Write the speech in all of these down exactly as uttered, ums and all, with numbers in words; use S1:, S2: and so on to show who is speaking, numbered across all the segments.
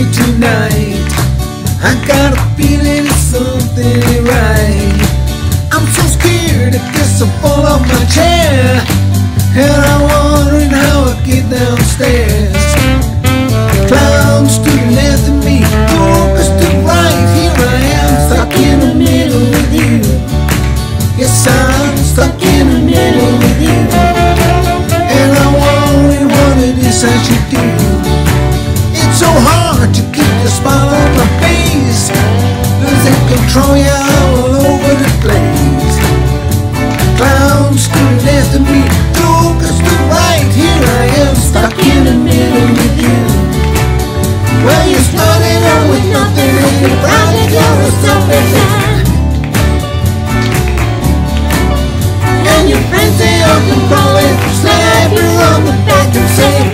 S1: me tonight. I got a feeling it's something ain't right. I'm so scared, I guess I'll fall off my chair, and I'm wondering how I get downstairs. Clowns to the left of me, focus to the right. Here I am, stuck in the middle with you. Yes, I'm stuck in the middle with you, and I'm wondering what it is I should do. It's so hard to keep the smile on my face, losing control, yeah, all over the place. Clowns to the left of me, focus to the right. Here I am, stuck in the middle with you. Well, you started out with nothing, and you're proud that you're a something man. And your friends, they all can call it, slap you on the back and say,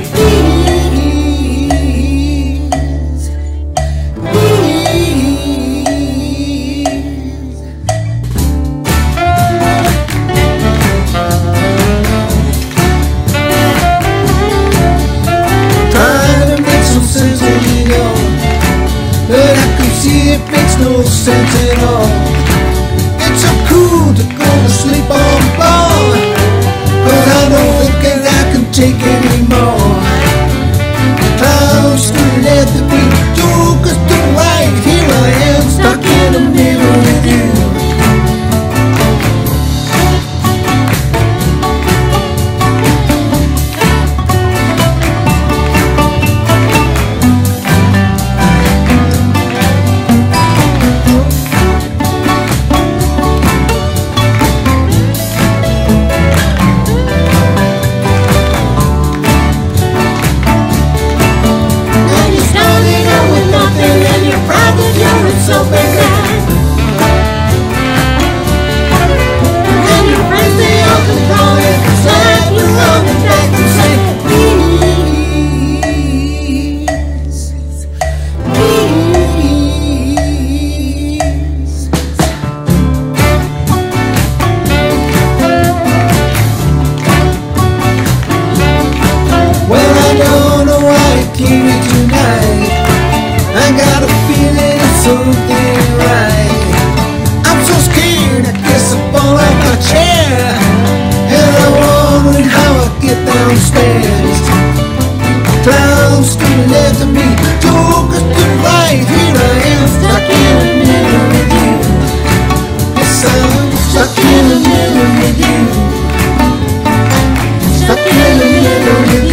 S1: it makes no sense at all. It's so cool to go to sleep on the floor, 'cause I don't think that I can take anymore. Clowns to the left of me, jokers to the right. Here I am, stuck in the middle with you. So big man, and your friends, they all control it, slap you on the back and say, please, please. Well, I don't know why it came here tonight. I got a feeling something right. I'm so scared, I guess I'll fall off my chair, and I'm wondering how I get downstairs. Clowns to the left of me, jokers to the right. Here I am, stuck in the middle with you. Yes, I'm stuck in the middle with you. Stuck in the middle with you.